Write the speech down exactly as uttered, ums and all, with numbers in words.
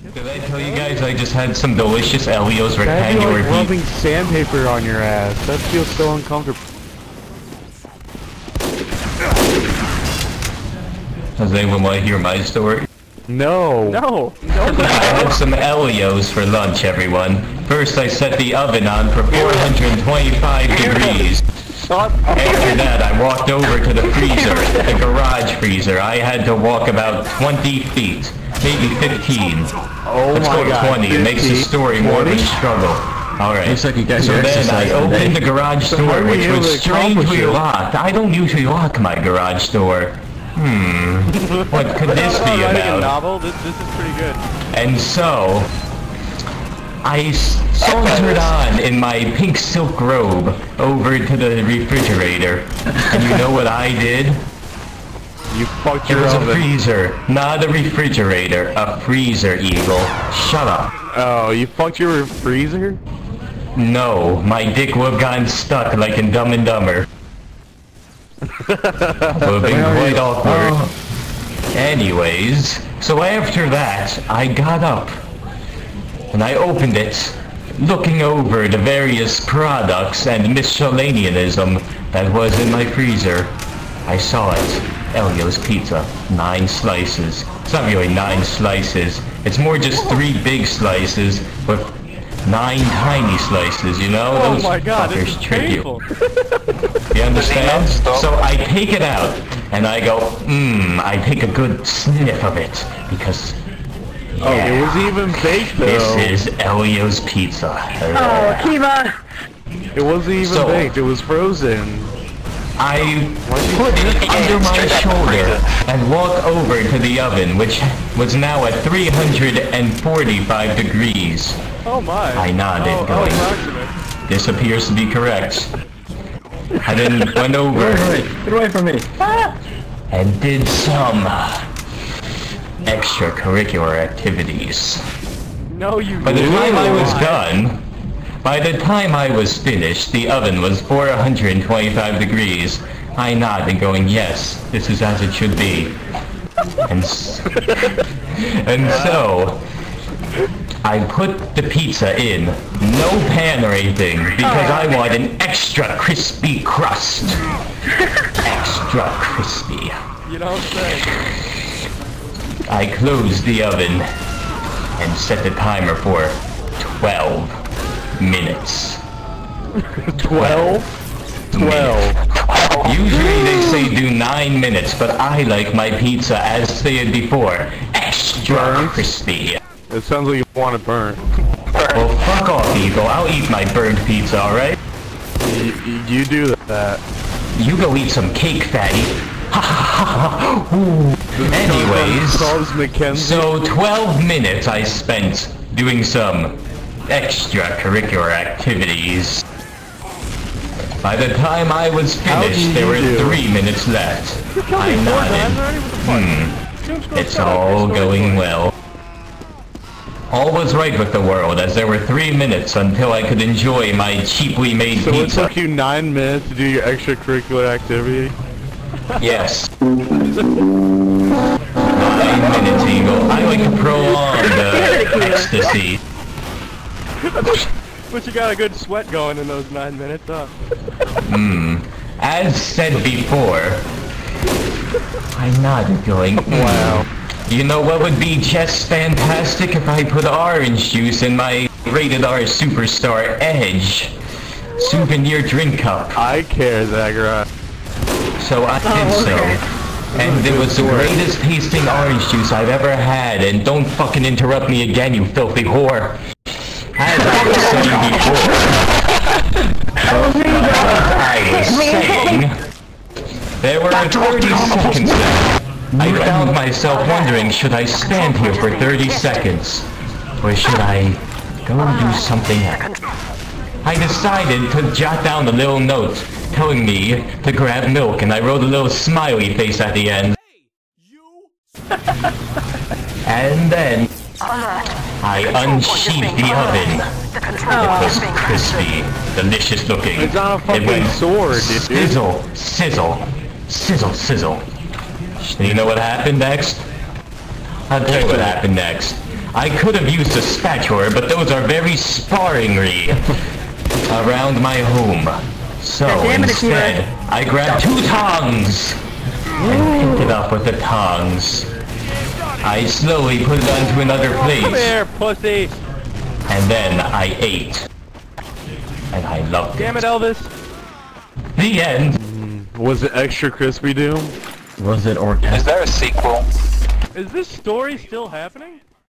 Did I tell you guys I just had some delicious Elio's That'd be rectangular like rubbing sandpaper on your ass. That feels so uncomfortable. Does anyone want to hear my story? No. No. I had some Elio's for lunch, everyone. First, I set the oven on for four hundred twenty-five degrees. After that, I walked over to the freezer, the garage freezer. I had to walk about twenty feet, maybe fifteen. Oh Let's my go to God. twenty. It makes the story more of a struggle. Alright, Looks like you got so your then I exercise opened today. the garage So door, how are you which able was to accomplish strangely it? locked. I don't usually lock my garage door. Hmm, what could this be I'm writing a about? novel. This this is pretty good. And so, I sauntered on in my pink silk robe over to the refrigerator. And you know what I did? You fucked It your was a oven. freezer, not a refrigerator. A freezer, Eagle. Shut up. Oh, you fucked your freezer? No, my dick would have gotten stuck like in Dumb and Dumber. Would have been quite awkward. Anyways, so after that, I got up. And I opened it, looking over the various products and miscellaneanism that was in my freezer. I saw it. Elio's Pizza. Nine slices. It's not really nine slices. It's more just three big slices with nine tiny slices, you know? Oh Those my God, this fuckers is trick you. painful. You understand? So I take it out, and I go, mmm, I take a good sniff of it, because, yeah, Oh, it was even baked though. this is Elio's Pizza. Oh, Kiva! It wasn't even So- baked, it was frozen. I put it under my shoulder and walk over to the oven, which was now at three hundred forty-five degrees. Oh my. I nodded, oh, going, oh, approximate. this appears to be correct. I then went over Get away, get away from me. and did some extracurricular activities. No, you. By the time I was lied. done, by the time I was finished, the oven was four hundred twenty-five degrees. I nodded, going, yes, this is as it should be. And, s and so, I put the pizza in, no pan or anything, because I want an extra crispy crust. Extra crispy. You don't say. I closed the oven and set the timer for twelve minutes. Twelve? Twelve. Usually they say do nine minutes, but I like my pizza, as stated before, extra Burnt? crispy. It sounds like you want it burnt. Well, fuck off, Eagle. I'll eat my burnt pizza, alright? You, you do that. You go eat some cake, fatty. Anyways, Charles Mackenzie. so twelve minutes I spent doing some extracurricular activities. By the time I was How finished, do there you were do? three minutes left. I Four times nodded. already? What the fuck? Hmm, DoomSquirrel, it's shut up. all Your story's going boring. well. All was right with the world, as there were three minutes until I could enjoy my cheaply made So it pizza. took you nine minutes to do your extracurricular activity? Yes. Nine minutes, Eagle. I like to prolong the ecstasy. But you got a good sweat going in those nine minutes, huh? Hmm. As said before, I nodded, going, mm. Wow. You know what would be just fantastic if I put orange juice in my rated R Superstar Edge souvenir drink cup. I care, Zachariah. So I did so. And it was the greatest tasting orange juice I've ever had, and don't fucking interrupt me again, you filthy whore. As I was saying before, I was saying, there were thirty seconds left. I found myself wondering, should I stand here for thirty seconds? Or should I go do something else? I decided to jot down a little note telling me to grab milk, and I wrote a little smiley face at the end. And then I unsheathed the oven. It was crispy, delicious looking. It's on a It fucking went sword, dude. sizzle, sizzle, sizzle, sizzle. You know what happened next? I'll tell you what happened next. I could have used a spatula, but those are very sparingly around my home. So God damn it, instead, I grabbed two tongs and picked it up with the tongs. I slowly put it onto another plate, Come here, pussy! and then I ate. And I loved Damn it. it, Elvis! The end. Was it extra crispy, Doom? Was it Is orchestra? there a sequel? Is this story still happening?